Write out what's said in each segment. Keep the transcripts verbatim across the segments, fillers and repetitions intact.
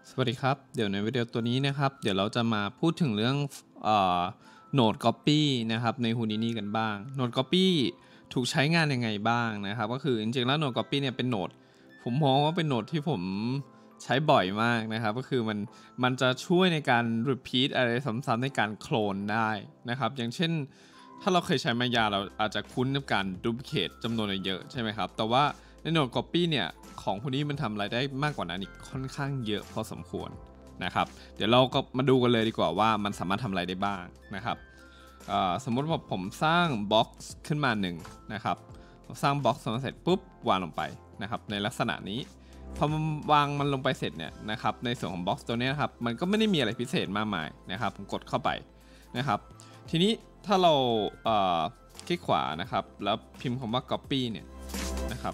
สวัสดีครับเดี๋ยวในวิดีโอตัวนี้นะครับเดี๋ยวเราจะมาพูดถึงเรื่องเอ่อ Node Copy นะครับใน Houdini กันบ้าง Node Copy ถูกใช้งานยังไงบ้างนะครับก็คือจริงๆแล้ว Node Copy เนี่ยเป็นโหนดผมมองว่าเป็นโหนดที่ผมใช้บ่อยมากนะครับก็คือมันมันจะช่วยในการ repeat อะไรซ้ำๆในการโคลนได้นะครับอย่างเช่นถ้าเราเคยใช้มายาเราอาจจะคุ้นกับการ duplicate จำนวนเยอะใช่ไหมครับแต่ว่าใน Node Copy เนี่ยของพวกนี้มันทำอะไรได้มากกว่านั้นอีกค่อนข้างเยอะพอสมควรนะครับเดี๋ยวเราก็มาดูกันเลยดีกว่าว่ามันสามารถทำอะไรได้บ้างนะครับสมมติว่าผมสร้างบ็อกซ์ขึ้นมาหนึ่งนะครับสร้างบ็อกซ์มาเสร็จปุ๊บวางลงไปนะครับในลักษณะนี้พอมันวางมันลงไปเสร็จเนี่ยนะครับในส่วนของบ็อกซ์ตัวนี้นะครับมันก็ไม่ได้มีอะไรพิเศษมากมายนะครับผมกดเข้าไปนะครับทีนี้ถ้าเราคลิกขวานะครับแล้วพิมพ์คำว่า copy เนี่ยนะครับ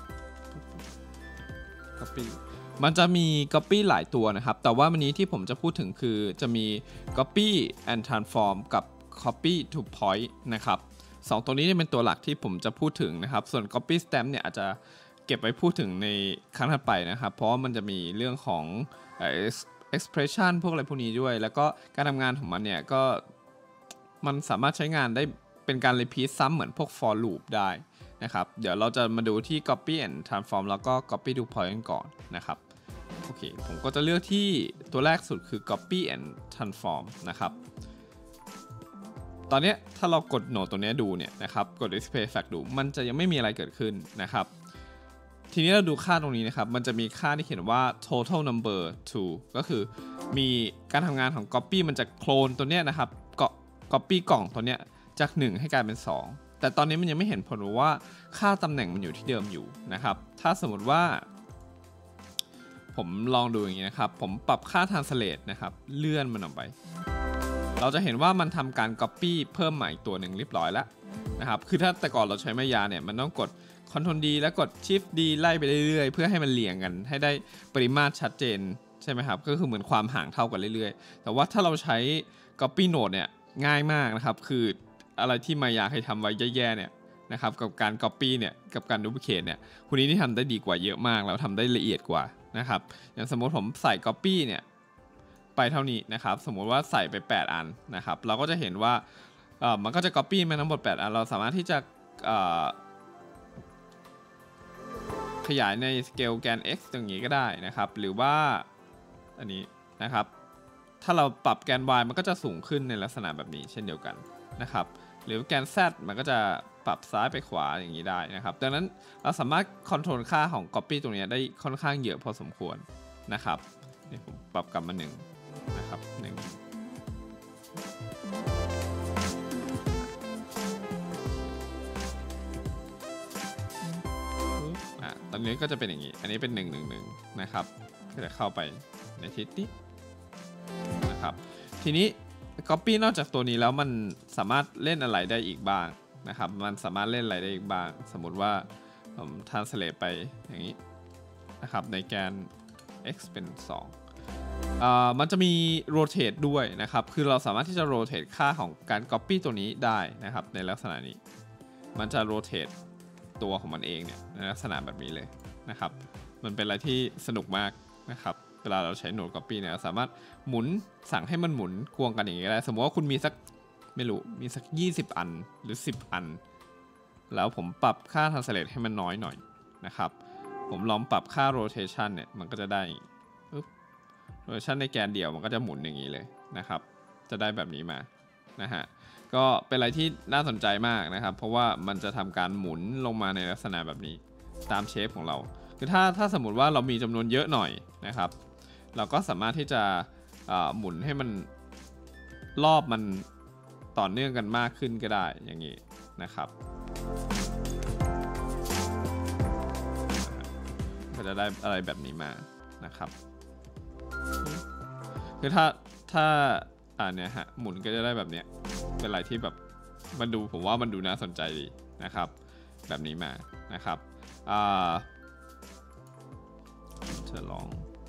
copy มันจะมี copy หลายตัวนะครับแต่ว่าวันนี้ที่ผมจะพูดถึงคือจะมี copy and transform กับ copy to point นะครับสองตัวนี้เป็นตัวหลักที่ผมจะพูดถึงนะครับส่วน copy stamp เนี่ยอาจจะเก็บไว้พูดถึงในครั้งถัดไปนะครับเพราะว่ามันจะมีเรื่องของ expression พวกอะไรพวกนี้ด้วยแล้วก็การทำงานของมันเนี่ยก็มันสามารถใช้งานได้เป็นการ repeat ซ้ำเหมือนพวก for loop ได้นะครับเดี๋ยวเราจะมาดูที่ copy and transform แล้วก็ copy to point กันก่อนนะครับโอเคผมก็จะเลือกที่ตัวแรกสุดคือ copy and transform นะครับตอนนี้ถ้าเรากดโหนดตัวนี้ดูเนี่ยนะครับกด display fact ดูมันจะยังไม่มีอะไรเกิดขึ้นนะครับทีนี้เราดูค่าตรงนี้นะครับมันจะมีค่าที่เขียนว่า total number two ก็คือมีการทำงานของ copy มันจะโคลนตัวเนี้ยนะครับก็ copy กล่องตัวเนี้ยจากหนึ่งให้กลายเป็นสองแต่ตอนนี้มันยังไม่เห็นผลว่าค่าตำแหน่งมันอยู่ที่เดิมอยู่นะครับถ้าสมมติว่าผมลองดูอย่างนี้นะครับผมปรับค่า translate นะครับเลื่อนมันออกไปเราจะเห็นว่ามันทำการ copy เพิ่มใหม่ตัวหนึ่งเรียบร้อยแล้วนะครับคือถ้าแต่ก่อนเราใช้มายาเนี่ยมันต้องกด Ctrl D แล้วกด Shift D ไล่ไปเรื่อยๆเพื่อให้มันเรียงกันให้ได้ปริมาตรชัดเจนใช่ไหมครับก็คือเหมือนความห่างเท่ากันเรื่อยๆแต่ว่าถ้าเราใช้ copy node เนี่ยง่ายมากนะครับคืออะไรที่มายาเคยทำไว้แย่ๆเนี่ยนะครับกับการ copy เนี่ยกับการ duplicate เนี่ยคุณนี้ที่ทำได้ดีกว่าเยอะมากแล้วทำได้ละเอียดกว่านะครับอย่างสมมติผมใส่ copy เนี่ยไปเท่านี้นะครับสมมุติว่าใส่ไปแปดอันนะครับเราก็จะเห็นว่าเอ่อมันก็จะ copy มาทั้งหมดแปดอันเราสามารถที่จะเอ่อขยายในสเกลแกน x อย่างนี้ก็ได้นะครับหรือว่าอันนี้นะครับถ้าเราปรับแกน y มันก็จะสูงขึ้นในลักษณะแบบนี้เช่นเดียวกันนะครับหรือแกน z มันก็จะปรับซ้ายไปขวาอย่างนี้ได้นะครับดังนั้นเราสามารถคอนโทรลค่าของ copy ตรงนี้ได้ค่อนข้างเยอะพอสมควรนะครับนี่ผมปรับกลับมาหนึ่งนะครับหนึ่งตอนนี้ก็จะเป็นอย่างนี้อันนี้เป็นหนึ่ง หนึ่ง หนึ่งนะครับก็จะเข้าไปในทิศนี้นะครับทีนี้ copy นอกจากตัวนี้แล้วมันสามารถเล่นอะไรได้อีกบ้างนะครับมันสามารถเล่นอะไรได้อีกบ้างสมมุติว่าผม translate ไปอย่างนี้นะครับในแกน x เป็นสองอ่ามันจะมี rotate ด้วยนะครับคือเราสามารถที่จะ rotate ค่าของการ copy ตัวนี้ได้นะครับในลักษณะนี้มันจะ rotate ตัวของมันเองเนี่ยในลักษณะแบบนี้เลยนะครับมันเป็นอะไรที่สนุกมากนะครับเวลาเราใช้ Node Copy เนี่ยสามารถหมุนสั่งให้มันหมุนควงกันอย่างนี้ได้สมมติว่าคุณมีสักไม่รู้มีสักยี่สิบอันหรือสิบอันแล้วผมปรับค่า translate ให้มันน้อยหน่อยนะครับผมลองปรับค่า rotation เนี่ยมันก็จะได้ปึ๊บ rotation ในแกนเดียวมันก็จะหมุนอย่างนี้เลยนะครับจะได้แบบนี้มานะฮะก็เป็นอะไรที่น่าสนใจมากนะครับเพราะว่ามันจะทำการหมุนลงมาในลักษณะแบบนี้ตามเชฟของเราคือถ้าถ้าสมมุติว่าเรามีจำนวนเยอะหน่อยนะครับเราก็สามารถที่จะหมุนให้มันรอบมันต่อเนื่องกันมากขึ้นก็ได้อย่างนี้นะครับก็จะได้อะไรแบบนี้มานะครับคือถ้าถ้าอ่าเนี่ยฮะหมุนก็จะได้แบบเนี้ยเป็นอะไรที่แบบมันดูผมว่ามันดูน่าสนใจดีนะครับแบบนี้มานะครับอ่าจะลอง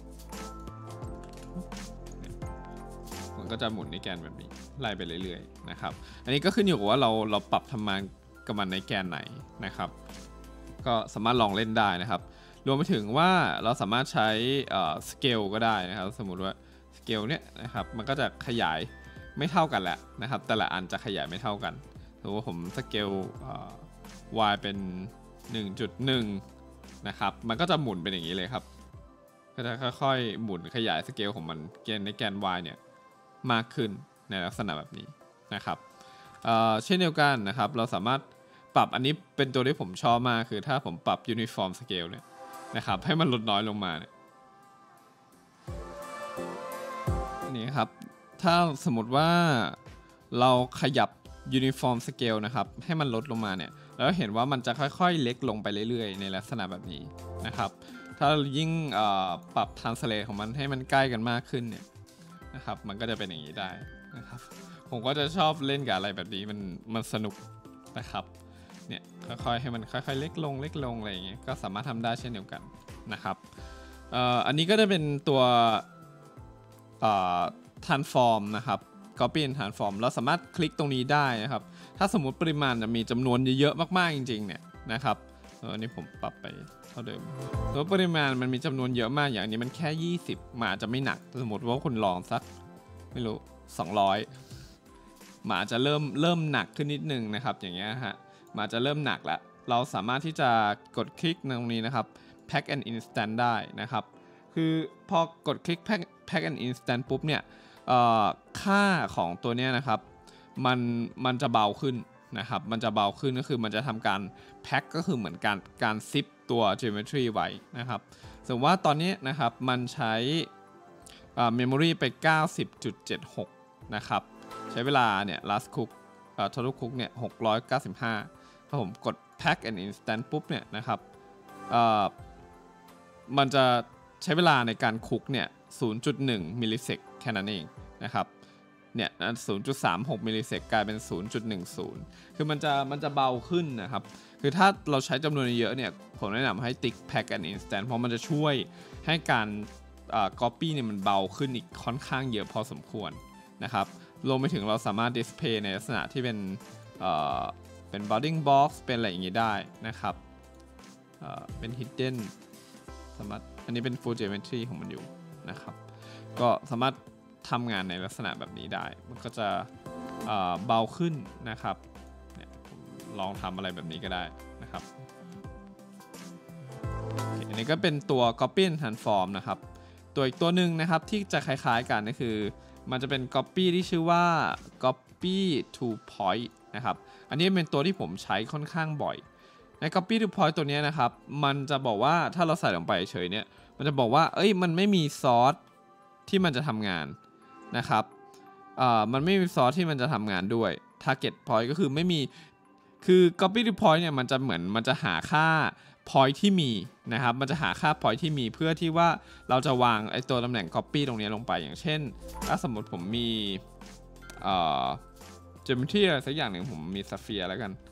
มันก็จะหมุนในแกนแบบนี้ไล่ไปเรื่อยๆนะครับอันนี้ก็ขึ้นอยู่กับว่าเราเราปรับทำงานกับมันในแกนไหนนะครับก็สามารถลองเล่นได้นะครับรวมไปถึงว่าเราสามารถใช้สเกลก็ได้นะครับสมมุติว่าสเกลเนี้ยนะครับมันก็จะขยายไม่เท่ากันแหละนะครับแต่ละอันจะขยายไม่เท่ากันสมมติว่าผมสเกล y เป็น หนึ่งจุดหนึ่ง นะครับมันก็จะหมุนเป็นอย่างนี้เลยครับก็จะค่อยๆหมุนขยายสเกลของมันเกณฑ์ในแกน y เนี่ยมากขึ้นในลักษณะแบบนี้นะครับ เอ่อ เช่นเดียวกันนะครับเราสามารถปรับอันนี้เป็นตัวที่ผมชอบมากคือถ้าผมปรับ uniform scale เนี่ยนะครับให้มันลดน้อยลงมาเนี่ยนี่ครับถ้าสมมติว่าเราขยับ uniform scale นะครับให้มันลดลงมาเนี่ยแล้วเห็นว่ามันจะค่อยๆเล็กลงไปเรื่อยๆในลักษณะแบบนี้นะครับถ้ายิ่งปรับ translate ของมันให้มันใกล้กันมากขึ้นเนี่ยนะครับมันก็จะเป็นอย่างนี้ได้นะครับผมก็จะชอบเล่นกับอะไรแบบนี้มันมันสนุกนะครับเนี่ยค่อยๆให้มันค่อยๆเล็กลงเล็กลงอะไรอย่างเงี้ยก็สามารถทำได้เช่นเดียวกันนะครับเอ่ออันนี้ก็จะเป็นตัวเอ่อ transform นะครับ copy and transform เราสามารถคลิกตรงนี้ได้นะครับถ้าสมมุติปริมาณมีจำนวนเยอะๆมากๆจริงๆเนี่ยนะครับเออนี่ผมปรับไปเท่าเดิมตัวปริมาณมันมีจำนวนเยอะมากอย่างนี้มันแค่ยี่สิบมันอาจจะไม่หนักสมมติว่าคุณลองสักไม่รู้สองร้อยหมาจะเริ่มเริ่มหนักขึ้นนิดนึงนะครับอย่างเงี้ยฮะหมาจะเริ่มหนักแล้วเราสามารถที่จะกดคลิกตรงนี้นะครับ pack and instant ได้นะครับคือพอกดคลิก pack pack and instant ปุ๊บเนี่ยค่าของตัวเนี้ยนะครับมันมันจะเบาขึ้นนะครับมันจะเบาขึ้นก็คือมันจะทำการ pack ก็คือเหมือนการการซิปตัว geometry ไว้นะครับสมมติว่าตอนนี้นะครับมันใช้ memory ไป เก้าสิบจุดเจ็ดหก นะครับใช้เวลาเนี่ย last cook total cook เนี่ยหกร้อยเก้าสิบห้าถ้าผมกด pack and instant ปุ๊บเนี่ยนะครับมันจะใช้เวลาในการคุกเนี่ย ศูนย์จุดหนึ่ง มิลลิเซกแค่นั้นเองนะครับเนี่ย ศูนย์จุดสามหก มิลลิเซกกลายเป็น ศูนย์จุดหนึ่งศูนย์ คือมันจะมันจะเบาขึ้นนะครับคือถ้าเราใช้จำนวนเยอะเนี่ยผมแนะนำให้ติ๊ก pack and instant เพราะมันจะช่วยให้การ copy เนี่ยมันเบาขึ้นอีกค่อนข้างเยอะพอสมควรนะครับรวมไปถึงเราสามารถ display ในลักษณะที่เป็นเอ่อเป็น bounding box เป็นอะไรอย่างงี้ได้นะครับเอ่อเป็น hidden สามารถอันนี้เป็น full geometry ของมันอยู่นะครับก็สามารถทำงานในลักษณะแบบนี้ได้มันก็จะเอ่อเบาขึ้นนะครับเนี่ยลองทำอะไรแบบนี้ก็ได้นะครับอันนี้ก็เป็นตัว copy and transform นะครับตัวอีกตัวหนึ่งนะครับที่จะคล้ายๆกันก็คือมันจะเป็น copy ที่ชื่อว่า copy to point นะครับอันนี้เป็นตัวที่ผมใช้ค่อนข้างบ่อยใน copy to point ตัวนี้นะครับมันจะบอกว่าถ้าเราใส่ลงไปเฉยเนี่ยมันจะบอกว่าเอ้ยมันไม่มีซอสที่มันจะทำงานนะครับเอ่อมันไม่มีซอสที่มันจะทำงานด้วย target point ก็คือไม่มีคือ copy to point เนี่ยมันจะเหมือนมันจะหาค่า point ที่มีนะครับมันจะหาค่า point ที่มีเพื่อที่ว่าเราจะวางไอ้ตัวตำแหน่ง copy ตรงนี้ลงไปอย่างเช่นถ้าสมมติผมมีเอ่อ geometry อะไรสักอย่างหนึ่งผมมี sphere แล้วกัน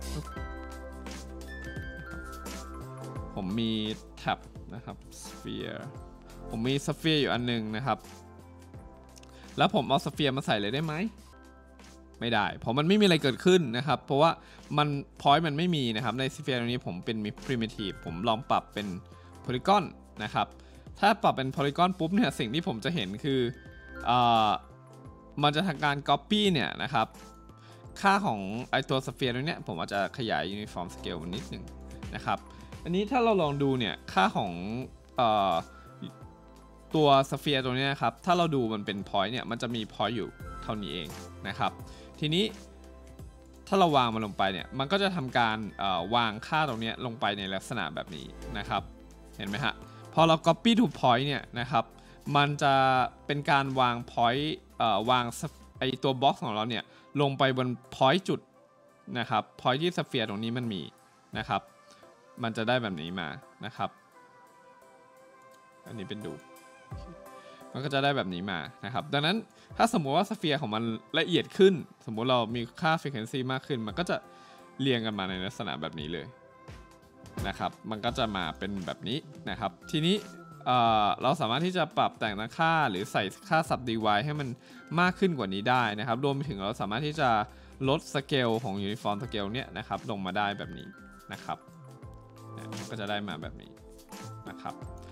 ผมมีแท็บนะครับ sphere ผมมี sphere อยู่อันนึงนะครับแล้วผมเอา sphere มาใส่เลยได้ไหมไม่ได้เพราะมันไม่มีอะไรเกิดขึ้นนะครับเพราะว่ามัน point มันไม่มีนะครับใน sphere ตรงนี้ผมเป็น primitive ผมลองปรับเป็น polygon นะครับถ้าปรับเป็น polygon ปุ๊บเนี่ยสิ่งที่ผมจะเห็นคือเอ่อมันจะทำการ copy เนี่ยนะครับค่าของไอตัว sphere ตรงนี้ผมอาจจะขยาย uniform scale นิดนึงนะครับอันนี้ถ้าเราลองดูเนี่ยค่าของเอ่อตัว sphere ตรงนี้นะครับถ้าเราดูมันเป็น point เนี่ยมันจะมี point อยู่เท่านี้เองนะครับทีนี้ถ้าเราวางมันลงไปเนี่ยมันก็จะทำการวางค่าตรงนี้ลงไปในลักษณะแบบนี้นะครับเห็นไหมฮะพอเรา copy to point เนี่ยนะครับมันจะเป็นการวาง point วางไอตัว box ของเราเนี่ยลงไปบน point จุดนะครับ point ที่ sphere ตรงนี้มันมีนะครับมันจะได้แบบนี้มานะครับอันนี้เป็นดูมันก็จะได้แบบนี้มานะครับดังนั้นถ้าสมมุติว่าสเฟียร์ของมันละเอียดขึ้นสมมุติเรามีค่า frequency มากขึ้นมันก็จะเรียงกันมาในลักษณะแบบนี้เลยนะครับมันก็จะมาเป็นแบบนี้นะครับทีนี้เอ่อเราสามารถที่จะปรับแต่งค่าหรือใส่ค่า sub dy ให้มันมากขึ้นกว่านี้ได้นะครับรวมไปถึงเราสามารถที่จะลดสเกลของ uniform scale เนี่ยนะครับลงมาได้แบบนี้นะครับก็จะได้มาแบบนี้นะครับ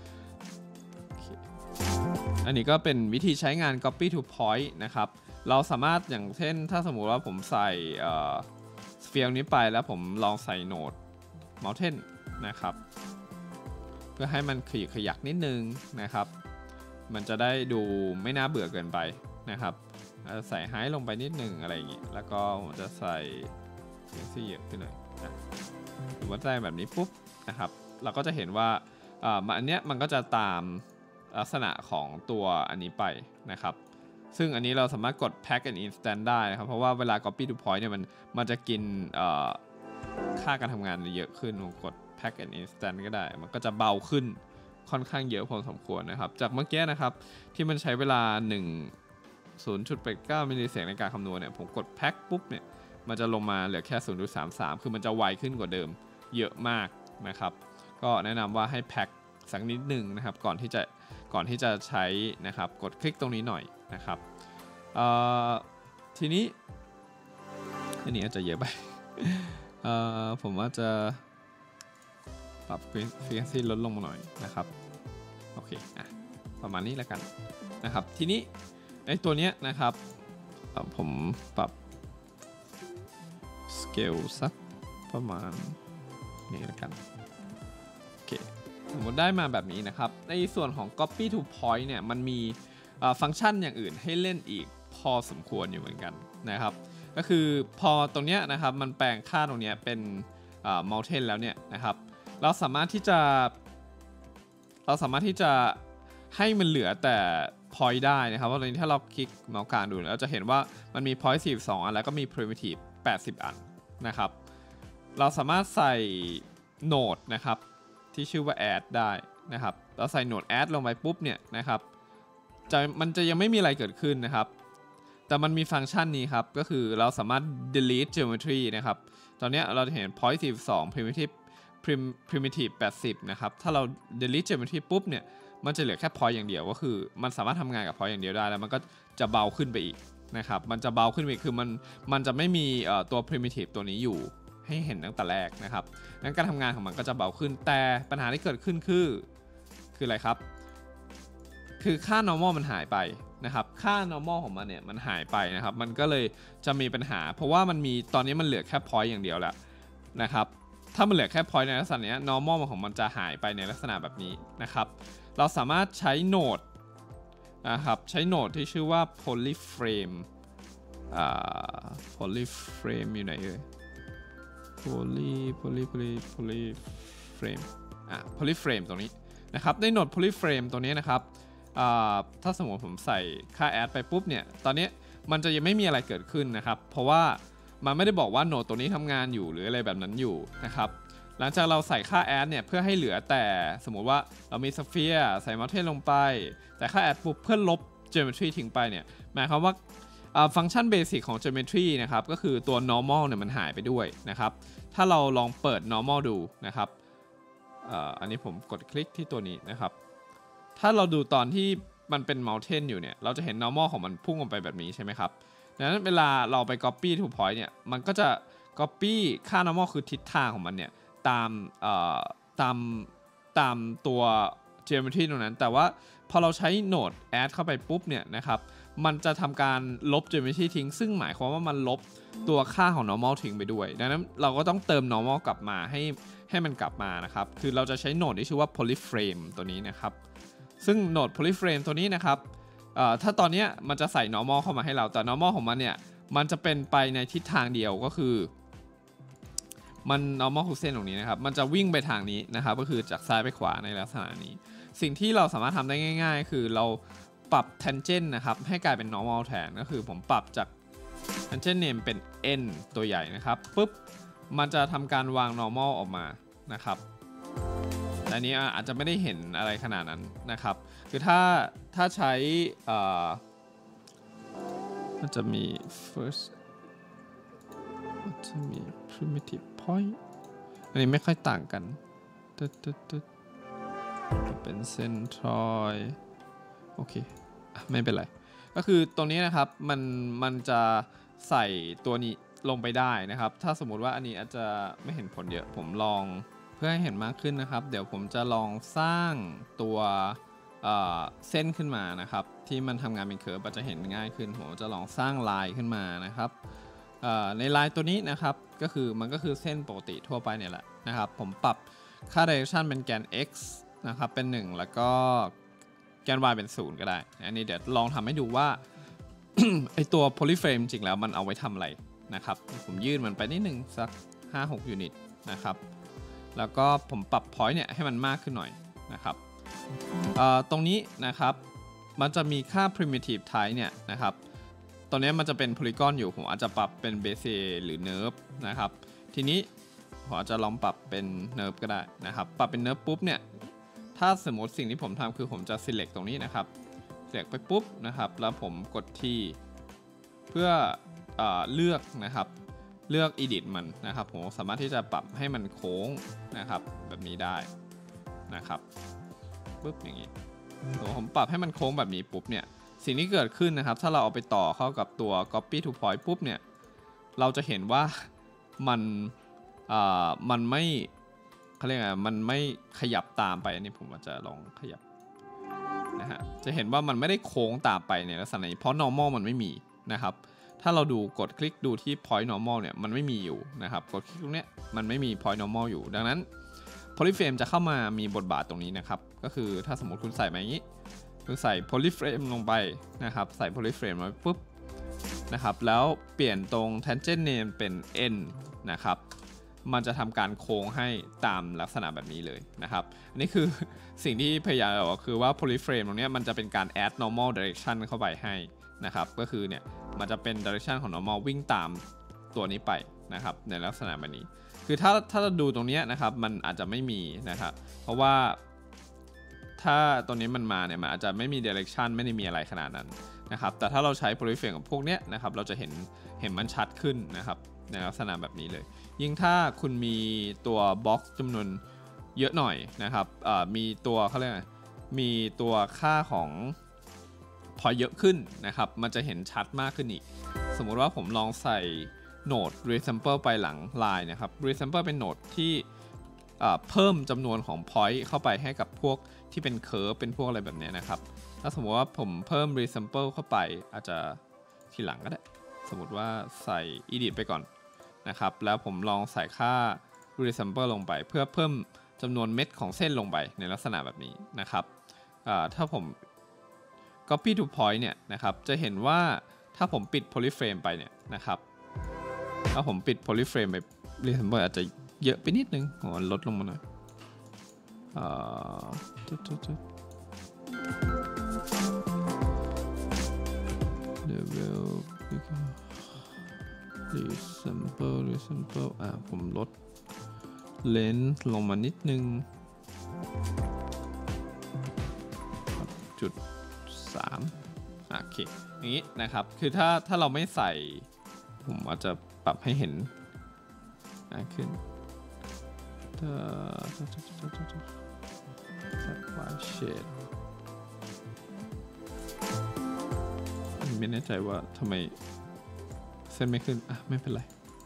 อันนี้ก็เป็นวิธีใช้งาน copy to point นะครับเราสามารถอย่างเช่นถ้าสมมุติว่าผมใส่สเฟียร์นี้ไปแล้วผมลองใส่โนด mountain นะครับเพื่อให้มันขยิบขยักนิดนึงนะครับมันจะได้ดูไม่น่าเบื่อเกินไปนะครับใส่ไฮลงไปนิดนึงอะไรอย่างงี้แล้วก็ผมจะใส่เสียงที่เยอะขึ้นหน่อยนะหรือว่าได้แบบนี้ปุ๊บนะครับเราก็จะเห็นว่าอ่าอันเนี้ยมันก็จะตามลักษณะของตัวอันนี้ไปนะครับซึ่งอันนี้เราสามารถกด pack and instant ได้นะครับเพราะว่าเวลา copy to point เนี่ยมันมันจะกินค่าการทำงานเยอะขึ้นกด pack and instant ก็ได้มันก็จะเบาขึ้นค่อนข้างเยอะพอสมควรนะครับจากเมื่อกี้นะครับที่มันใช้เวลาหนึ่ง ศูนย์จุดแปดเก้า มิลลิเซกในการคำนวณเนี่ยผมกด pack ปุ๊บเนี่ยมันจะลงมาเหลือแค่ ศูนย์จุดสามสาม คือมันจะไวขึ้นกว่าเดิมเยอะมากนะครับก็แนะนำว่าให้ pack สักนิดหนึ่งนะครับก่อนที่จะก่อนที่จะใช้นะครับกดคลิกตรงนี้หน่อยนะครับทีนี้อันนี้อาจจะเยอะไป ผมว่าจะปรับ frequency ลดลงมาหน่อยนะครับโอเคอ่ะประมาณนี้แล้วกันนะครับทีนี้ไอ้ตัวเนี้ยนะครับผมปรับ scale สักประมาณนี้แล้วกันโอเคสมมติได้มาแบบนี้นะครับในส่วนของ copy to point เนี่ยมันมีฟังก์ชันอย่างอื่นให้เล่นอีกพอสมควรอยู่เหมือนกันนะครับก็คือพอตรงเนี้ยนะครับมันแปลงค่าตรงเนี้ยเป็น mountain แล้วเนี่ยนะครับเราสามารถที่จะเราสามารถที่จะให้มันเหลือแต่ point ได้นะครับเพราะตอนนี้ถ้าเราคลิกเมาส์กลางดูเราจะเห็นว่ามันมี point สี่สิบสองอันแล้วก็มี primitive แปดสิบอันนะครับเราสามารถใส่โหนดนะครับที่ชื่อว่า add ได้นะครับเราใส่โหนด add ลงไปปุ๊บเนี่ยนะครับจะมันจะยังไม่มีอะไรเกิดขึ้นนะครับแต่มันมีฟังก์ชันนี้ครับก็คือเราสามารถ delete geometry นะครับตอนนี้เราจะเห็น point สี่สิบสอง primitive primitive แปดสิบนะครับถ้าเรา delete geometry ปุ๊บเนี่ยมันจะเหลือแค่ point อย่างเดียวก็คือมันสามารถทำงานกับ point อย่างเดียวได้แล้วมันก็จะเบาขึ้นไปอีกนะครับมันจะเบาขึ้นไปคือมันมันจะไม่มีตัว primitive ตัวนี้อยู่ให้เห็นตั้งแต่แรกนะครับงั้นการทำงานของมันก็จะเบาขึ้นแต่ปัญหาที่เกิดขึ้นคือคืออะไรครับคือค่า normal มันหายไปนะครับค่า normal ของมันเนี่ยมันหายไปนะครับมันก็เลยจะมีปัญหาเพราะว่ามันมีตอนนี้มันเหลือแค่ point อย่างเดียวแล้วนะครับถ้ามันเหลือแค่ point ในลักษณะนี้ normal ของมันจะหายไปในลักษณะแบบนี้นะครับเราสามารถใช้โหนดนะครับใช้โหนดที่ชื่อว่า polyframe อ่า polyframe อยู่ไหนเอ่ย poly poly poly polyframe อ่ะ polyframe ตรงนี้นะครับในโหนด polyframe ตัวนี้นะครับถ้าสมมติผมใส่ค่า add ไปปุ๊บเนี่ยตอนนี้มันจะยังไม่มีอะไรเกิดขึ้นนะครับเพราะว่ามันไม่ได้บอกว่าโหนดตัวนี้ทำงานอยู่หรืออะไรแบบนั้นอยู่นะครับหลังจากเราใส่ค่า add เนี่ยเพื่อให้เหลือแต่สมมุติว่าเรามี sphere ใส่ mountain ลงไปแต่ค่า add ปุ๊บเพื่อลบ geometry ทิ้งไปเนี่ยหมายความว่าฟังก์ชันเบสิกของ geometry นะครับก็คือตัว normal เนี่ยมันหายไปด้วยนะครับถ้าเราลองเปิด normal ดูนะครับอันนี้ผมกดคลิกที่ตัวนี้นะครับถ้าเราดูตอนที่มันเป็น mountain อยู่เนี่ยเราจะเห็น normal ของมันพุ่งออกไปแบบนี้ใช่ไหมครับดังนั้นเวลาเราไป copy to point เนี่ยมันก็จะ copy ค่า normal คือทิศทางของมันเนี่ยตามตามตามตัว geometry ตรงนั้นแต่ว่าพอเราใช้โหนด add เข้าไปปุ๊บเนี่ยนะครับมันจะทำการลบ geometry ทิ้งซึ่งหมายความว่ามันลบตัวค่าของ normal ทิ้งไปด้วยดังนั้นเราก็ต้องเติม normal กลับมาให้ให้มันกลับมานะครับคือเราจะใช้โหนดที่ชื่อว่า polyframe ตัวนี้นะครับซึ่งโหนด polyframe ตัวนี้นะครับถ้าตอนนี้มันจะใส่ normal เข้ามาให้เราแต่ normal ของมันเนี่ยมันจะเป็นไปในทิศทางเดียวก็คือมัน normal คือเส้นตรงนี้นะครับมันจะวิ่งไปทางนี้นะครับก็คือจากซ้ายไปขวาในลักษณะนี้สิ่งที่เราสามารถทำได้ง่ายๆคือเราปรับ tangent นะครับให้กลายเป็น normal แทนก็คือผมปรับจาก tangent name เป็น n ตัวใหญ่นะครับปุ๊บมันจะทำการวาง normal ออกมานะครับอันนี้อาจจะไม่ได้เห็นอะไรขนาดนั้นนะครับคือถ้าถ้าใช้มันจะมี first มันจะมี primitive point อันนี้ไม่ค่อยต่างกันตึ๊ดตึ๊ดตึ๊ดเป็น centroid โอเคไม่เป็นไรก็คือตรงนี้นะครับมันมันจะใส่ตัวนี้ลงไปได้นะครับถ้าสมมุติว่าอันนี้อาจจะไม่เห็นผลเยอะผมลองเพื่อให้เห็นมากขึ้นนะครับเดี๋ยวผมจะลองสร้างตัวเเส้นขึ้นมานะครับที่มันทำงานเป็นเคอร์ฟจะเห็นง่ายขึ้นผมจะลองสร้างลายขึ้นมานะครับในลายตัวนี้นะครับก็คือมันก็คือเส้นปกติทั่วไปเนี่ยแหละนะครับผมปรับค่า direction เป็นแกน x นะครับเป็นหนึ่งแล้วก็แกน y เป็นศูนย์ก็ได้อันนี้เดี๋ยวลองทำให้ดูว่า ไอตัว polyframe จริงแล้วมันเอาไว้ทำอะไรนะครับผมยืดมันไปนิดนึงสัก ห้าหก ยูนิตนะครับแล้วก็ผมปรับ point เนี่ยให้มันมากขึ้นหน่อยนะครับตรงนี้นะครับมันจะมีค่า primitive type เนี่ยนะครับตรงนี้มันจะเป็น polygon อยู่ผมอาจจะปรับเป็น base หรือ nerve นะครับทีนี้ผมอาจจะลองปรับเป็น nerve ก็ได้นะครับปรับเป็น nerve ปุ๊บเนี่ยถ้าสมมติสิ่งที่ผมทำคือผมจะ select ตรงนี้นะครับ select ไปปุ๊บนะครับแล้วผมกดที่เพื่อเอ่อเลือกนะครับเลือก edit มันนะครับผมสามารถที่จะปรับให้มันโค้งนะครับแบบนี้ได้นะครับปุ๊บอย่างนี้ผมปรับให้มันโค้งแบบนี้ปุ๊บเนี่ยสิ่งที่เกิดขึ้นนะครับถ้าเราเอาไปต่อเข้ากับตัว copy to point ปุ๊บเนี่ยเราจะเห็นว่ามันอ่ามันไม่เขาเรียกไงมันไม่ขยับตามไปอันนี้ผมอาจจะลองขยับนะฮะจะเห็นว่ามันไม่ได้โค้งตามไปในลักษณะนี้เพราะ normal มันไม่มีนะครับถ้าเราดูกดคลิกดูที่ point normal เนี่ยมันไม่มีอยู่นะครับกดคลิกตรงเนี้ยมันไม่มี point normal อยู่ดังนั้น polyframe จะเข้ามามีบทบาทตรงนี้นะครับก็คือถ้าสมมติคุณใส่มาอย่างนี้คุณใส่ polyframe ลงไปนะครับใส่ polyframe มาปุ๊บนะครับแล้วเปลี่ยนตรง tangent name เป็น n นะครับมันจะทำการโค้งให้ตามลักษณะแบบนี้เลยนะครับอันนี้คือสิ่งที่พยายามจะบอกคือว่า polyframe ตรงนี้มันจะเป็นการ add normal direction เข้าไปให้นะครับก็คือเนี่ยมันจะเป็น direction ของ normal วิ่งตามตัวนี้ไปนะครับในลักษณะแบบนี้คือถ้าถ้าเราดูตรงนี้นะครับมันอาจจะไม่มีนะครับเพราะว่าถ้าตัวนี้มันมาเนี่ยมันอาจจะไม่มี direction ไม่ได้มีอะไรขนาดนั้นนะครับแต่ถ้าเราใช้ polyframe กับพวกเนี้ยนะครับเราจะเห็นเห็นมันชัดขึ้นนะครับในลักษณะแบบนี้เลยยิ่งถ้าคุณมีตัวบ็อกซ์จำนวนเยอะหน่อยนะครับมีตัวเขาเรียกมีตัวค่าของพอเยอะขึ้นนะครับมันจะเห็นชัดมากขึ้นอีกสมมุติว่าผมลองใส่โหนด resample ไปหลัง line นะครับ resample เป็นโหนดที่เพิ่มจำนวนของ point เข้าไปให้กับพวกที่เป็น curve เป็นพวกอะไรแบบนี้นะครับถ้าสมมติว่าผมเพิ่ม resample เข้าไปอาจจะทีหลังก็ได้สมมติว่าใส่ edit ไปก่อนนะครับแล้วผมลองใส่ค่า resample ลงไปเพื่อเพิ่มจำนวนเม็ดของเส้นลงไปในลักษณะแบบนี้นะครับถ้าผม copy to point เนี่ยนะครับจะเห็นว่าถ้าผมปิด polyframe ไปเนี่ยนะครับถ้าผมปิด polyframe ไป resample อาจจะเยอะไปนิดนึงผมลดลงมาหน่อยlevel resample resample อ่าผมลด length ลงมานิดนึงจุดสามโอเคอย่างนี้นะครับคือถ้าถ้าเราไม่ใส่ผมอาจจะปรับให้เห็นขึ้นไม่แน่ใจว่าทำไมเส้นไม่ขึ้นอ่ะไม่เป็นไร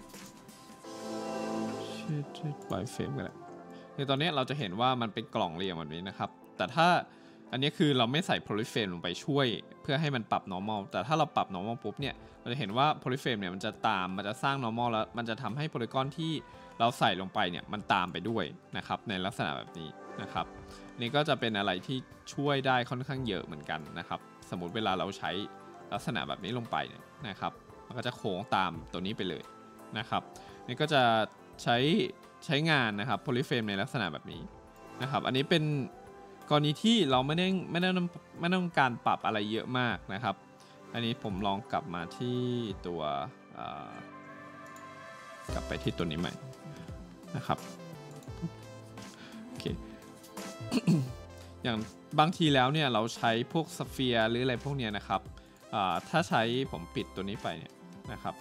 เช็ดเช็ดไวเฟรมกันแหละในตอนนี้เราจะเห็นว่ามันเป็นกล่องเรียงแบบนี้นะครับแต่ถ้าอันนี้คือเราไม่ใส่ polyframe ลงไปช่วยเพื่อให้มันปรับ normal แต่ถ้าเราปรับ normal ปุ๊บเนี่ยเราจะเห็นว่า polyframe เนี่ยมันจะตามมันจะสร้าง normal แล้วมันจะทำให้ polygon ที่เราใส่ลงไปเนี่ยมันตามไปด้วยนะครับในลักษณะแบบนี้นะครับนี่ก็จะเป็นอะไรที่ช่วยได้ค่อนข้างเยอะเหมือนกันนะครับสมมุติเวลาเราใช้ลักษณะแบบนี้ลงไปเนี่ยนะครับมันก็จะโค้งตามตัวนี้ไปเลยนะครับนี่ก็จะใช้ใช้งานนะครับ polyframe ในลักษณะแบบนี้นะครับอันนี้เป็นกรณีที่เราไม่ได้ไม่ได้ไม่ต้องการปรับอะไรเยอะมากนะครับอันนี้ผมลองกลับมาที่ตัวกลับไปที่ตัวนี้ใหม่นะครับโอเค อย่างบางทีแล้วเนี่ยเราใช้พวกสเฟียร์หรืออะไรพวกเนี้ยนะครับถ้าใช้ผมปิดตัวนี้ไปเนี่ยนะครับ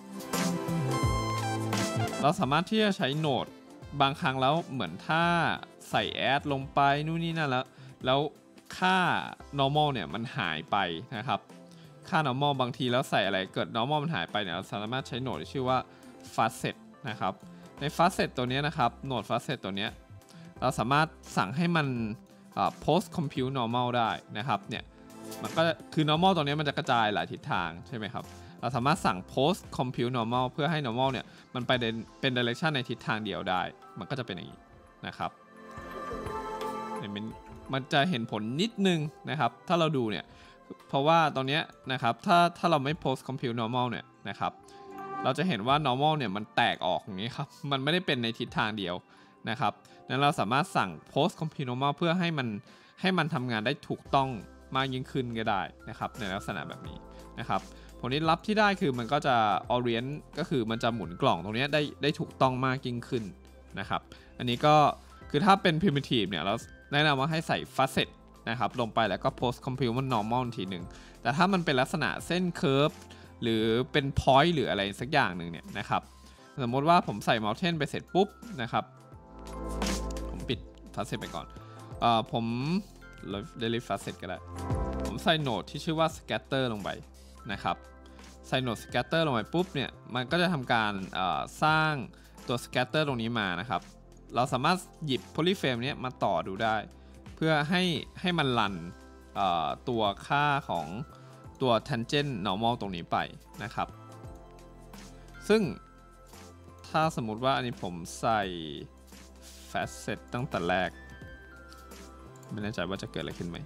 เราสามารถที่จะใช้โหนดบางครั้งแล้วเหมือนถ้าใส่แอดลงไปนู่นนี่นั่นแล้วแล้วค่า normal เนี่ยมันหายไปนะครับค่า normal บางทีแล้วใส่อะไรเกิด normal มันหายไปเนี่ยเราสามารถใช้โหนดที่ชื่อว่า facet นะครับใน facet ตัวนี้นะครับโหนด facet ตัวนี้เราสามารถสั่งให้มัน post compute normal ได้นะครับเนี่ยมันก็คือ normal ตรงนี้มันจะกระจายหลายทิศทางใช่ไหมครับเราสามารถสั่ง post compute normal เพื่อให้ normal เนี่ยมันไปเป็น direction ในทิศทางเดียวได้มันก็จะเป็นอย่างนี้นะครับมันมันจะเห็นผลนิดนึงนะครับถ้าเราดูเนี่ยเพราะว่าตรงนี้นะครับถ้าถ้าเราไม่ post compute normal เนี่ยนะครับเราจะเห็นว่า normal เนี่ยมันแตกออกอย่างนี้ครับมันไม่ได้เป็นในทิศทางเดียวนะครับนั้นเราสามารถสั่ง post compute normal เพื่อให้มันให้มันทำงานได้ถูกต้องมากยิ่งขึ้นก็ได้นะครับในลักษณะแบบนี้นะครับผลลัพธ์ที่ได้คือมันก็จะ orient ก็คือมันจะหมุนกล่องตรงนี้ได้ได้ถูกต้องมากยิ่งขึ้นนะครับอันนี้ก็คือถ้าเป็น primitive เนี่ยเราแนะนำว่าให้ใส่ facet นะครับลงไปแล้วก็ post compute normal ทีหนึ่งแต่ถ้ามันเป็นลักษณะเส้น curve หรือเป็น point หรืออะไรสักอย่างหนึ่งเนี่ยนะครับสมมติว่าผมใส่ mountain ไปเสร็จปุ๊บนะครับผมปิด facet ไปก่อนเอ่อผม delete facet ก็ได้ผมใส่โหนดที่ชื่อว่า scatter ลงไปนะครับใส่โหนด scatter ลงไปปุ๊บเนี่ยมันก็จะทำการสร้างตัว scatter ตรงนี้มานะครับเราสามารถหยิบ polyframe นี้มาต่อดูได้เพื่อให้ให้มันรันตัวค่าของตัว tangent normal ตรงนี้ไปนะครับซึ่งถ้าสมมุติว่าอันนี้ผมใส่ facet ตั้งแต่แรกไม่แน่ใจว่าจะเกิดอะไรขึ้นไหม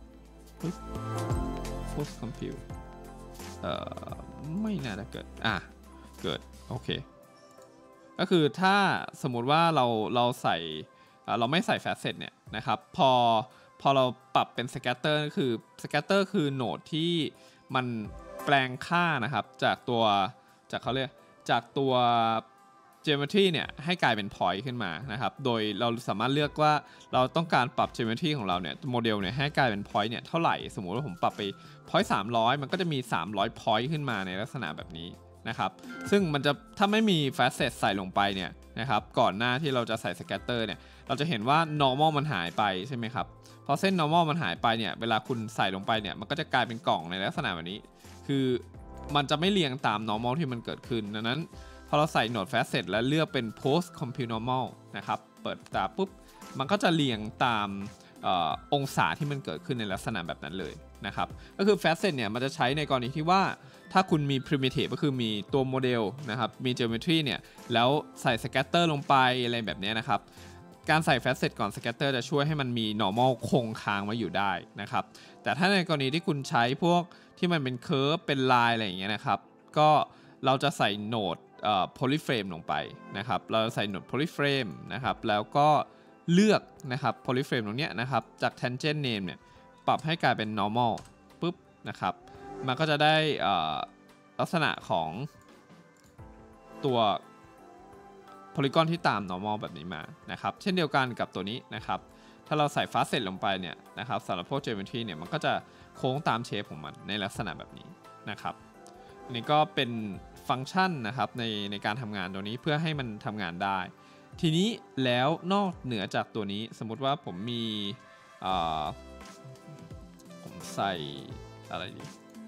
post compute เอ่อไม่น่าจะเกิดอ่ะเกิดโอเคก็คือถ้าสมมุติว่าเราเราใส่เราไม่ใส่ facet เนี่ยนะครับพอพอเราปรับเป็น scatter คือ scatter คือโหนดที่มันแปลงค่านะครับจากตัวจากเขาเรียกจากตัว geometry เนี่ยให้กลายเป็น point ขึ้นมานะครับโดยเราสามารถเลือกว่าเราต้องการปรับ geometry ของเราเนี่ยโมเดลเนี่ยให้กลายเป็น point เนี่ยเท่าไหร่สมมุติว่าผมปรับไป point สามร้อยมันก็จะมีสามร้อย point ขึ้นมาในลักษณะแบบนี้นะครับซึ่งมันจะถ้าไม่มี facet ใส่ลงไปเนี่ยนะครับก่อนหน้าที่เราจะใส่ scatter เนี่ยเราจะเห็นว่า normal มันหายไปใช่ไหมครับพอเส้น normal มันหายไปเนี่ยเวลาคุณใส่ลงไปเนี่ยมันก็จะกลายเป็นกล่องในลักษณะแบบนี้คือมันจะไม่เรียงตาม normal ที่มันเกิดขึ้นดังนั้นพอเราใส่โหนด facet และเลือกเป็น post compute normal นะครับเปิดตาปุ๊บมันก็จะเรียงตามอองศาที่มันเกิดขึ้นในลักษณะแบบนั้นเลยนะครับก็คือ facet เนี่ยมันจะใช้ในกรณีที่ว่าถ้าคุณมี primitive ก็คือมีตัวโมเดลนะครับมี geometry เนี่ยแล้วใส่ scatter ลงไปอะไรแบบนี้นะครับการใส่ facet ก่อน scatter จะช่วยให้มันมี normal คงค้างไว้อยู่ได้นะครับแต่ถ้าในกรณีที่คุณใช้พวกที่มันเป็น curve เป็น line อะไรอย่างเงี้ยนะครับก็เราจะใส่โหนดpolyframe ลงไปนะครับเราใส่โหนด polyframe นะครับแล้วก็เลือกนะครับ polyframe ตรงเนี้ยนะครับจาก tangent name เนี่ยปรับให้กลายเป็น normal ปุ๊บนะครับมันก็จะได้ลักษณะของตัว polygon ที่ตาม normal แบบนี้มานะครับเช่นเดียวกันกับตัวนี้นะครับถ้าเราใส่ facet ลงไปเนี่ยนะครับสำหรับพวก geometry เนี่ยมันก็จะโค้งตามเชฟของมันในลักษณะแบบนี้นะครับอันนี้ก็เป็นฟังก์ชันนะครับในในการทำงานตัวนี้เพื่อให้มันทำงานได้ทีนี้แล้วนอกเหนือจากตัวนี้สมมุติว่าผมมีผมใส่อะไรดี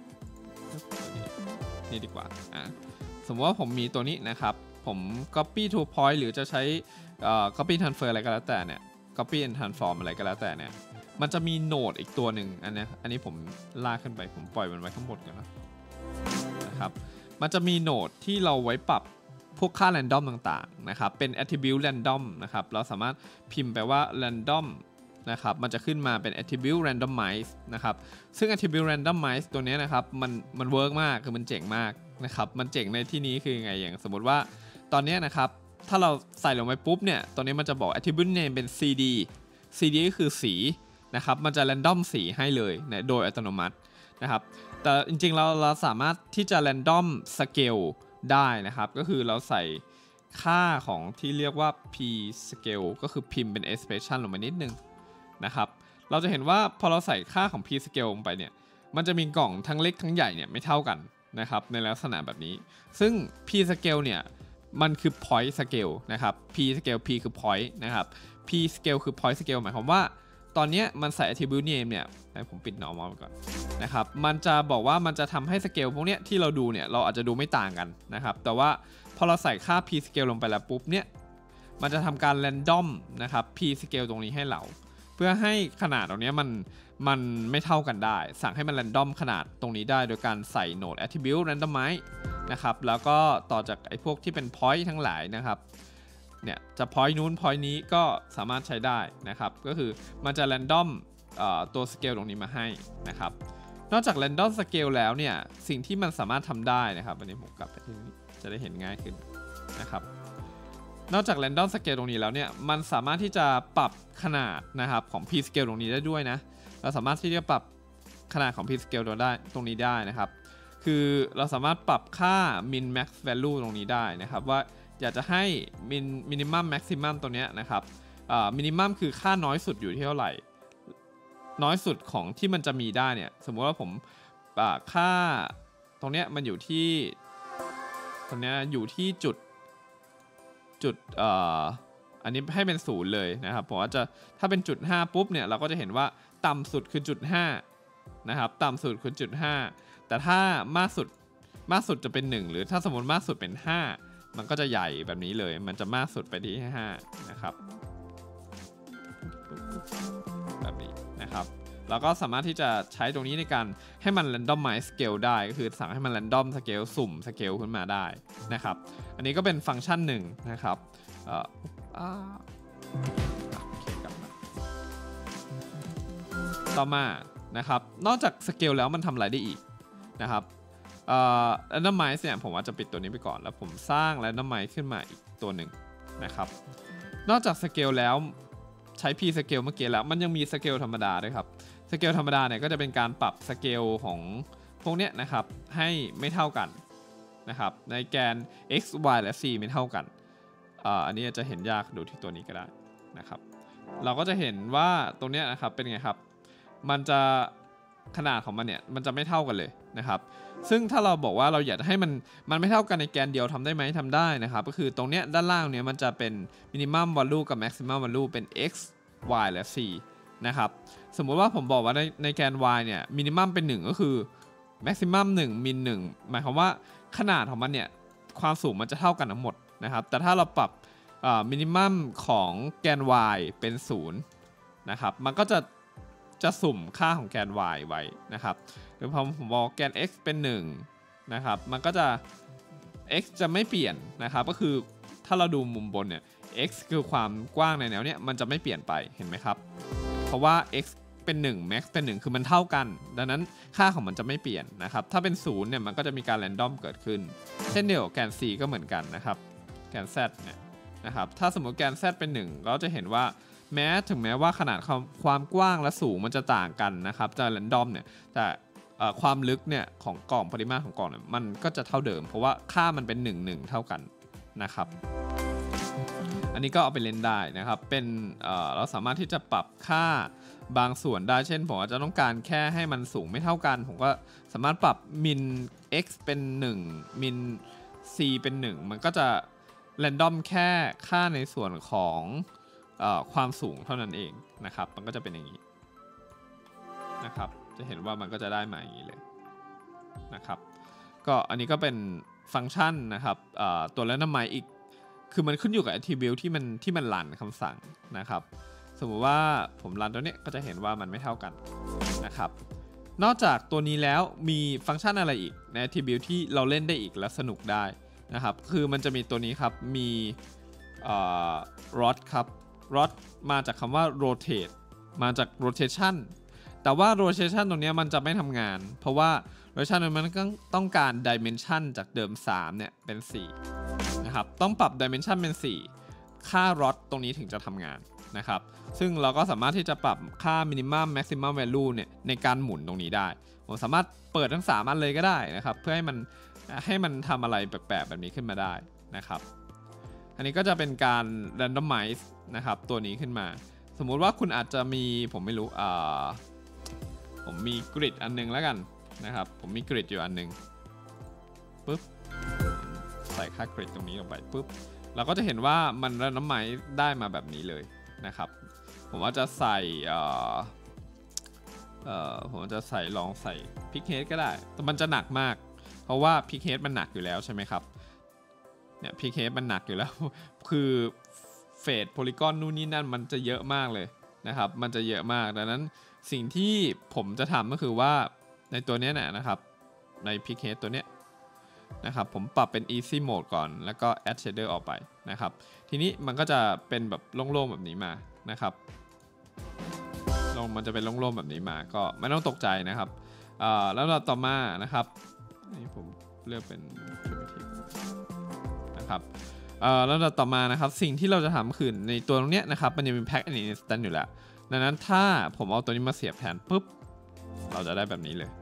นี่ดีกว่าอ่ะสมมติว่าผมมีตัวนี้นะครับผม copy to point หรือจะใช้ copy transfer อะไรก็แล้วแต่เนี่ย copy and transform อะไรก็แล้วแต่เนี่ยมันจะมีโหนดอีกตัวหนึ่งอันนี้อันนี้ผมลากขึ้นไปผมปล่อยมันไว้ข้างบนกันนะนะครับมันจะมีโหนดที่เราไว้ปรับพวกค่า random ต่างๆนะครับเป็น attribute random นะครับเราสามารถพิมพ์ไปว่า random นะครับมันจะขึ้นมาเป็น attribute randomize นะครับซึ่ง attribute randomize ตัวนี้นะครับมันมันเวิร์กมากคือมันเจ๋งมากนะครับมันเจ๋งในที่นี้คือไงอย่างสมมติว่าตอนนี้นะครับถ้าเราใส่ลงไปปุ๊บเนี่ยตัวนี้มันจะบอก attribute name เป็น cd cd ก็คือสีนะครับมันจะ random สีให้เลยนะโดยอัตโนมัตินะครับแต่จริงๆเราเราสามารถที่จะ random scale ได้นะครับก็คือเราใส่ค่าของที่เรียกว่า p scale ก็คือพิมพ์เป็น expression ลงมานิดนึงนะครับเราจะเห็นว่าพอเราใส่ค่าของ p scale ลงไปเนี่ยมันจะมีกล่องทั้งเล็กทั้งใหญ่เนี่ยไม่เท่ากันนะครับในลักษณะแบบนี้ซึ่ง p scale เนี่ยมันคือ point scale นะครับ p scale p คือ point นะครับ p scale คือ point scale หมายความว่าตอนนี้มันใส่ attribute name เนี่ยให้ผมปิด normal ไปก่อนนะครับมันจะบอกว่ามันจะทำให้ scale พวกเนี้ยที่เราดูเนี่ยเราอาจจะดูไม่ต่างกันนะครับแต่ว่าพอเราใส่ค่า p scale ลงไปแล้วปุ๊บเนี่ยมันจะทำการ random นะครับ p scale ตรงนี้ให้เราเพื่อให้ขนาดตรงนี้มันมันไม่เท่ากันได้สั่งให้มัน random ขนาดตรงนี้ได้โดยการใส่ node attribute randomize นะครับแล้วก็ต่อจากไอ้พวกที่เป็น point ทั้งหลายนะครับเนี่ยจะ point นู้น point นี้ก็สามารถใช้ได้นะครับก็คือมันจะ random ตัว scale ตรงนี้มาให้นะครับนอกจาก random scale แล้วเนี่ยสิ่งที่มันสามารถทำได้นะครับอันนี้ผมกลับไปที่นี้จะได้เห็นง่ายขึ้นนะครับนอกจาก random scale ตรงนี้แล้วเนี่ยมันสามารถที่จะปรับขนาดนะครับของ p scale ตรงนี้ได้ด้วยนะเราสามารถที่จะปรับขนาดของ p scale ตัวได้ตรงนี้ได้นะครับคือเราสามารถปรับค่า min max value ตรงนี้ได้นะครับว่าอยากจะให้ min minimum maximum ตัวเนี้ยนะครับอ่า minimum คือค่าน้อยสุดอยู่ที่เท่าไหร่น้อยสุดของที่มันจะมีได้เนี่ยสมมติว่าผมค่าตรงเนี้ยมันอยู่ที่ตรงเนี้ยอยู่ที่จุดจุดเอ่ออันนี้ให้เป็นศูนย์เลยนะครับผมว่าจะถ้าเป็นจุดห้าปุ๊บเนี่ยเราก็จะเห็นว่าต่ำสุดคือจุดห้านะครับต่ำสุดคือจุดห้าแต่ถ้ามากสุดมากสุดจะเป็นหนึ่งหรือถ้าสมมติมากสุดเป็นห้ามันก็จะใหญ่แบบนี้เลยมันจะมากสุดไปที่ห้านะครับแบบนี้นะครับเราก็สามารถที่จะใช้ตรงนี้ในการให้มัน randomize scale ได้ก็คือสั่งให้มัน random scale สุ่ม scale ขึ้นมาได้นะครับอันนี้ก็เป็นฟังก์ชันหนึ่งนะครับเอ่อต่อมานะครับนอกจาก scale แล้วมันทำอะไรได้อีกนะครับเอ่อ randomize เนี่ยผมว่าจะปิดตัวนี้ไปก่อนแล้วผมสร้าง randomize ขึ้นมาอีกตัวหนึ่งนะครับนอกจาก scale แล้วใช้ p scale เมื่อกี้แล้วมันยังมี scale ธรรมดาด้วยครับสเกลธรรมดาเนี่ยก็จะเป็นการปรับสเกลของพวกเนี้ยนะครับให้ไม่เท่ากันนะครับในแกน x y และ z ไม่เท่ากันอ่าอันนี้จะเห็นยากดูที่ตัวนี้ก็ได้นะครับเราก็จะเห็นว่าตรงเนี้ยนะครับเป็นไงครับมันจะขนาดของมันเนี่ยมันจะไม่เท่ากันเลยนะครับซึ่งถ้าเราบอกว่าเราอยากให้มันมันไม่เท่ากันในแกนเดียวทำได้ไหมทำได้นะครับก็คือตรงเนี้ยด้านล่างเนี้ยมันจะเป็น minimum value กับ maximum value เป็น x y และ zนะครับสมมุติว่าผมบอกว่าในในแกน y เนี่ยมินิมัมเป็นหนึ่งก็คือ maximum หนึ่ง min หนึ่งหมายความว่าขนาดของมันเนี่ยความสูงมันจะเท่ากันทั้งหมดนะครับแต่ถ้าเราปรับมินิมัมของแกน y เป็นศูนย์นะครับมันก็จะจะสุ่มค่าของแกน y ไว้นะครับหรือพอผมบอกแกน x เป็นหนึ่งนะครับมันก็จะ x จะไม่เปลี่ยนนะครับก็คือถ้าเราดูมุมบนเนี่ย x คือความกว้างในแนวเนี้ยมันจะไม่เปลี่ยนไปเห็นไหมครับเพราะว่า x เป็นหนึ่ง max เป็นหนึ่งคือมันเท่ากันดังนั้นค่าของมันจะไม่เปลี่ยนนะครับถ้าเป็นศูนย์เนี่ยมันก็จะมีการ random เกิดขึ้นเช่นเดียวกับแกน c ก็เหมือนกันนะครับแกน z เนี่ยนะครับถ้าสมมติแกน z เป็นหนึ่งเราจะเห็นว่าแม้ถึงแม้ว่าขนาดความกว้างและสูงมันจะต่างกันนะครับจะ random เนี่ยแต่ความลึกเนี่ยของกล่องปริมาตรของกล่องเนี่ยมันก็จะเท่าเดิมเพราะว่าค่ามันเป็นหนึ่ง หนึ่งเท่ากันนะครับอันนี้ก็เอาไปเล่นได้นะครับเป็นเอ่อเราสามารถที่จะปรับค่าบางส่วนได้เช่นผมอาจจะต้องการแค่ให้มันสูงไม่เท่ากันผมก็สามารถปรับ min x เป็นหนึ่ง min c เป็นหนึ่งมันก็จะ random แค่ค่าในส่วนของเอ่อความสูงเท่านั้นเองนะครับมันก็จะเป็นอย่างนี้นะครับจะเห็นว่ามันก็จะได้มาอย่างนี้เลยนะครับก็อันนี้ก็เป็นฟังก์ชันนะครับตัว randomize อีกคือมันขึ้นอยู่กับ attribute ที่มันที่มันรันคำสั่งนะครับสมมุติว่าผมรันตัวนี้ก็จะเห็นว่ามันไม่เท่ากันนะครับนอกจากตัวนี้แล้วมีฟังก์ชันอะไรอีกใน attribute ที่เราเล่นได้อีกและสนุกได้นะครับคือมันจะมีตัวนี้ครับมี rod ครับ rod มาจากคำว่า rotate มาจาก rotation แต่ว่า rotation ตรงนี้มันจะไม่ทำงานเพราะว่า rotation มันต้องการ dimension จากเดิมสามเนี่ยเป็นสี่นะครับต้องปรับ dimension เป็นสี่ค่า rod ตรงนี้ถึงจะทำงานนะครับซึ่งเราก็สามารถที่จะปรับค่า minimum maximum value เนี่ยในการหมุนตรงนี้ได้ผมสามารถเปิดทั้งสามอันเลยก็ได้นะครับเพื่อให้มันให้มันทำอะไรแปลกๆแบบนี้ขึ้นมาได้นะครับอันนี้ก็จะเป็นการ randomize นะครับตัวนี้ขึ้นมาสมมุติว่าคุณอาจจะมีผมไม่รู้อ่าผมมีกริดอันนึงแล้วกันนะครับผมมีกริดอยู่อันนึงปุ๊บใส่ค่ากริดตรงนี้ลงไปปุ๊บเราก็จะเห็นว่ามัน randomize ได้มาแบบนี้เลยนะครับผมว่าจะใส่เอ่อเอ่อผมจะใส่ลองใส่พิกเฮดก็ได้แต่มันจะหนักมากเพราะว่าพิกเฮดมันหนักอยู่แล้วใช่ไหมครับเนี่ยพิกเฮดมันหนักอยู่แล้วคือเฟดโพลีกอนนู่นนี่นั่นมันจะเยอะมากเลยนะครับมันจะเยอะมากดังนั้นสิ่งที่ผมจะทำก็คือว่าในตัวนี้นะครับใน Pichead ตัวเนี้ยนะครับผมปรับเป็น easy mode ก่อนแล้วก็ add shader ออกไปนะครับทีนี้มันก็จะเป็นแบบโล่งๆแบบนี้มานะครับลงมันจะเป็นโล่งๆแบบนี้มาก็ไม่ต้องตกใจนะครับแล้วเราต่อมานะครับนี่ผมเลือกเป็น primitive นะครับแล้วเราต่อมานะครับสิ่งที่เราจะทำคือในตัวตรงนี้นะครับมันจะมี pack and instant อยู่แล้วดังนั้นถ้าผมเอาตัวนี้มาเสียบแทนปุ๊บเราจะได้แบบนี้เลย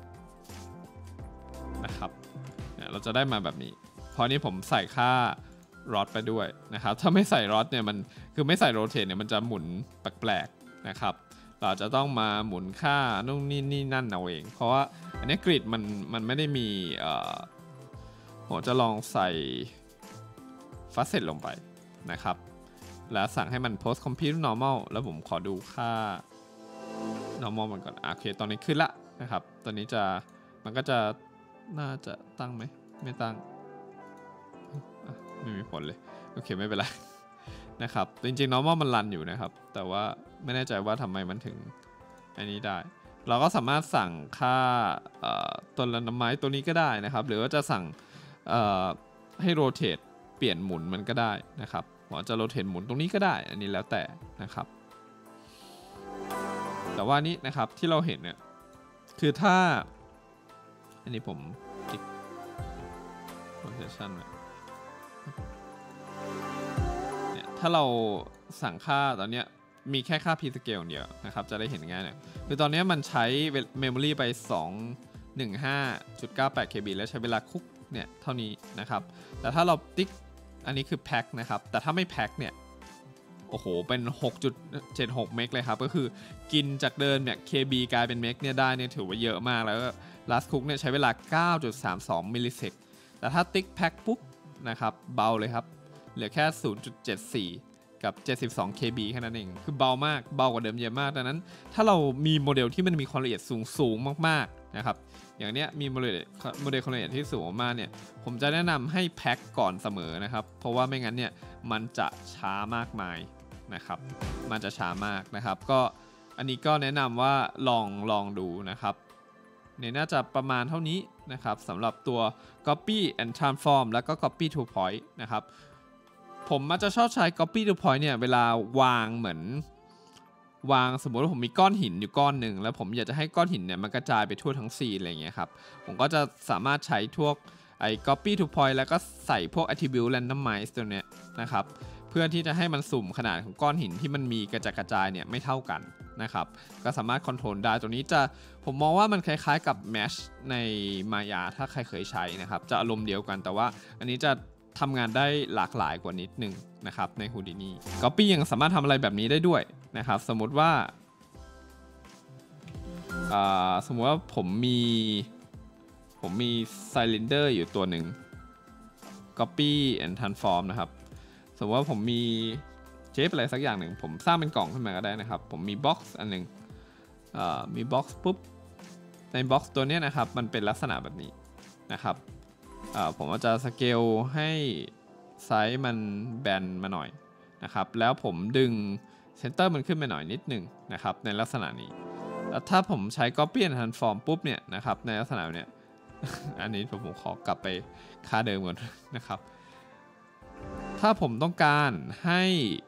นะครับเนี่ยเราจะได้มาแบบนี้เพราะนี้ผมใส่ค่ารอดไปด้วยนะครับถ้าไม่ใส่รอดเนี่ยมันคือไม่ใส่โรเทตเนี่ยมันจะหมุนแปลกๆนะครับเราจะต้องมาหมุนค่านู่นนี่นี่นั่นเอาเองเพราะว่าอันนี้กริดมันมันไม่ได้มีเอ่อผมจะลองใส่ฟัสเซ็ตลงไปนะครับแล้วสั่งให้มัน post compute normal แล้วผมขอดูค่า normal มันก่อนโอเคตอนนี้ขึ้นละนะครับตอนนี้จะมันก็จะน่าจะตั้งไหมไม่ตั้งไม่มีผลเลยโอเคไม่เป็นไรนะครับจริงๆ normal มันรันอยู่นะครับแต่ว่าไม่แน่ใจว่าทำไมมันถึงอันนี้ได้เราก็สามารถสั่งค่าต้นละน้ำไม้ตัวนี้ก็ได้นะครับหรือว่าจะสั่งให้โรเตทเปลี่ยนหมุนมันก็ได้นะครับหรือจะโรเตทหมุนตรงนี้ก็ได้อันนี้แล้วแต่นะครับแต่ว่านี้นะครับที่เราเห็นเนี่ยคือถ้าอันนี้ผมติ๊ก rotation เนี่ยถ้าเราสั่งค่าตอนเนี้ยมีแค่ค่า p scale เดียวนะครับจะได้เห็นง่ายเนี่ยคือตอนนี้มันใช้ memory ไป สองร้อยสิบห้าจุดเก้าแปด เค บี แล้วใช้เวลาคุกเนี่ยเท่านี้นะครับแต่ถ้าเราติ๊กอันนี้คือแพ็คนะครับแต่ถ้าไม่แพ็คเนี่ยโอ้โหเป็น หกจุดเจ็ดหก เมกเลยครับก็คือกินจากเดิมเนี่ย เค บี กลายเป็นเมกเนี่ยได้เนี่ยถือว่าเยอะมากแล้วก็ last cook เนี่ยใช้เวลา เก้าจุดสามสอง มิลลิเซกแต่ถ้าติ๊กแพ็คปุ๊บนะครับเบาเลยครับเหลือแค่ ศูนย์จุดเจ็ดสี่ กับ เจ็ดสิบสอง เค บี แค่นั้นเองคือเบามากเบากว่าเดิมเยอะมากดังนั้นถ้าเรามีโมเดลที่มันมีความละเอียดสูงสูงมากๆนะครับอย่างเนี้ยมีโมเดลโมเดลความละเอียดที่สูงมากเนี่ยผมจะแนะนำให้แพ็คก่อนเสมอนะครับเพราะว่าไม่งั้นเนี่ยมันจะช้ามากมายนะครับมันจะช้ามากนะครับก็อันนี้ก็แนะนำว่าลองลองดูนะครับเนี่ยน่าจะประมาณเท่านี้นะครับสำหรับตัว copy and transform แล้วก็ copy to point นะครับผมมักจะชอบใช้ copy to point เนี่ยเวลาวางเหมือนวางสมมติว่าผมมีก้อนหินอยู่ก้อนหนึ่งแล้วผมอยากจะให้ก้อนหินเนี่ยมันกระจายไปทั่วทั้งซีนอะไรอย่างเงี้ยครับผมก็จะสามารถใช้พวกไอ้ copy to point แล้วก็ใส่พวก attribute randomize ตัวเนี้ยนะครับเพื่อที่จะให้มันสุ่มขนาดของก้อนหินที่มันมีกระจายกระจายเนี่ยไม่เท่ากันนะครับก็สามารถคอนโทรลได้ตัวนี้จะผมมองว่ามันคล้ายๆกับ Mesh ใน Maya ถ้าใครเคยใช้นะครับจะอารมณ์เดียวกันแต่ว่าอันนี้จะทำงานได้หลากหลายกว่านิดนึงนะครับใน Houdini Copy ยังสามารถทำอะไรแบบนี้ได้ด้วยนะครับสมมติว่าสมมติว่าผมมีผมมี Cylinder อยู่ตัวหนึ่ง Copy and Transform นะครับสมมติว่าผมมีเชฟอะไรสักอย่างหนึ่งผมสร้างเป็นกล่องขึ้นมาก็ได้นะครับผมมีบ็อกซ์อันหนึ่งมีบ็อกซ์ปุ๊บในบ็อกซ์ตัวนี้นะครับมันเป็นลักษณะแบบนี้นะครับผมก็จะสเกลให้ไซส์มันแบนมาหน่อยนะครับแล้วผมดึงเซนเตอร์มันขึ้นมาหน่อยนิดนึงนะครับในลักษณะนี้แล้วถ้าผมใช้ Copy and Transform ปุ๊บเนี่ยนะครับในลักษณะเนี้ย อันนี้ผมขอกลับไปค่าเดิมก่อนนะครับถ้าผมต้องการให้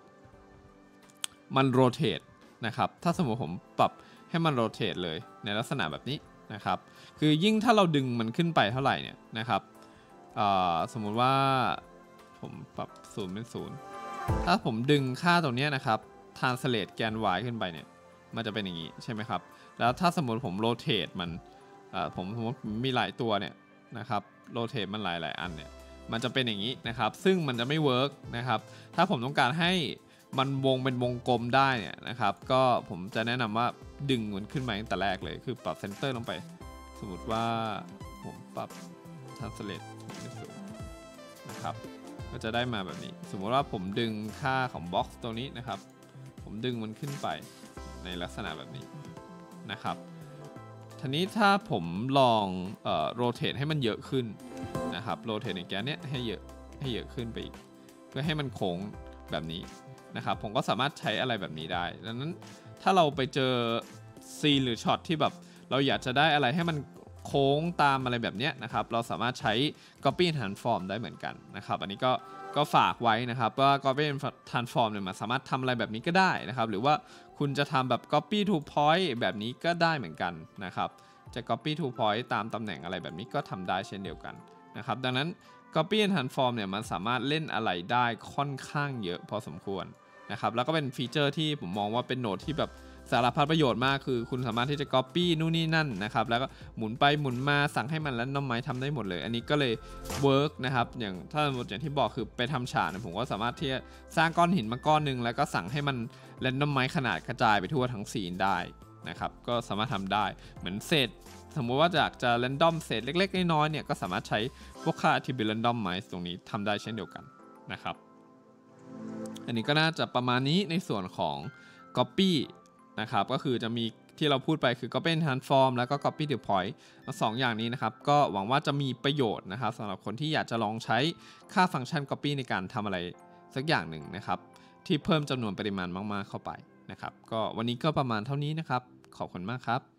มันโรเตทนะครับถ้าสมมติผมปรับให้มันโรเตทเลยในลักษณะแบบนี้นะครับคือยิ่งถ้าเราดึงมันขึ้นไปเท่าไหร่เนี่ยนะครับสมมุติว่าผมปรับศูนย์เป็นศูนย์ถ้าผมดึงค่าตรงนี้นะครับ translate แกน y ขึ้นไปเนี่ยมันจะเป็นอย่างนี้ใช่ไหมครับแล้วถ้าสมมติผมโรเตทมันผมสมมติมีหลายตัวเนี่ยนะครับโรเตทมันหลายๆอันเนี่ยมันจะเป็นอย่างนี้นะครับซึ่งมันจะไม่เวิร์กนะครับถ้าผมต้องการให้มันวงเป็นวงกลมได้เนี่ยนะครับก็ผมจะแนะนำว่าดึงมันขึ้นมาตั้งแต่แรกเลยคือปรับเซนเตอร์ลงไปสมมติว่าผมปรับ translate นะครับก็จะได้มาแบบนี้สมมติว่าผมดึงค่าของบ็อกซ์ตรงนี้นะครับผมดึงมันขึ้นไปในลักษณะแบบนี้นะครับทีนี้ถ้าผมลองเอ่อโรเตทให้มันเยอะขึ้นนะครับโรเตทในแกนเนี้ยให้เยอะให้เยอะขึ้นไปอีกเพื่อให้มันโค้งแบบนี้นะครับผมก็สามารถใช้อะไรแบบนี้ได้ดังนั้นถ้าเราไปเจอซีนหรือช็อตที่แบบเราอยากจะได้อะไรให้มันโค้งตามอะไรแบบนี้นะครับเราสามารถใช้ copy and transform ได้เหมือนกันนะครับอันนี้ก็ก็ฝากไว้นะครับว่า copy and transform เนี่ยมันสามารถทำอะไรแบบนี้ก็ได้นะครับหรือว่าคุณจะทำแบบ copy to point แบบนี้ก็ได้เหมือนกันนะครับจะ copy to point ตามตำแหน่งอะไรแบบนี้ก็ทำได้เช่นเดียวกันนะครับดังนั้น copy and transform เนี่ยมันสามารถเล่นอะไรได้ค่อนข้างเยอะพอสมควรนะครับแล้วก็เป็นฟีเจอร์ที่ผมมองว่าเป็นโหนดที่แบบสารพัดประโยชน์มากคือคุณสามารถที่จะ copy นู่นนี่นั่นนะครับแล้วก็หมุนไปหมุนมาสั่งให้มัน randomize ทำได้หมดเลยอันนี้ก็เลย work นะครับอย่างถ้าสมมติอย่างที่บอกคือไปทำฉากเนี่ยผมก็สามารถที่จะสร้างก้อนหินมาก้อนหนึ่งแล้วก็สั่งให้มัน randomize ขนาดกระจายไปทั่วทั้งซีนได้นะครับก็สามารถทำได้เหมือนเศษสมมุติว่าอยากจะ random เศษเล็กๆน้อยๆเนี่ยก็สามารถใช้พวกค่า attribute randomize ตรงนี้ทำได้เช่นเดียวกันนะครับอันนี้ก็น่าจะประมาณนี้ในส่วนของ copy นะครับก็คือจะมีที่เราพูดไปคือ copy and transform แล้วก็ copy to point สองอย่างนี้นะครับก็หวังว่าจะมีประโยชน์นะครับสำหรับคนที่อยากจะลองใช้ค่าฟังก์ชัน copy ในการทำอะไรสักอย่างหนึ่งนะครับที่เพิ่มจำนวนปริมาณมากๆเข้าไปนะครับก็วันนี้ก็ประมาณเท่านี้นะครับขอบคุณมากครับ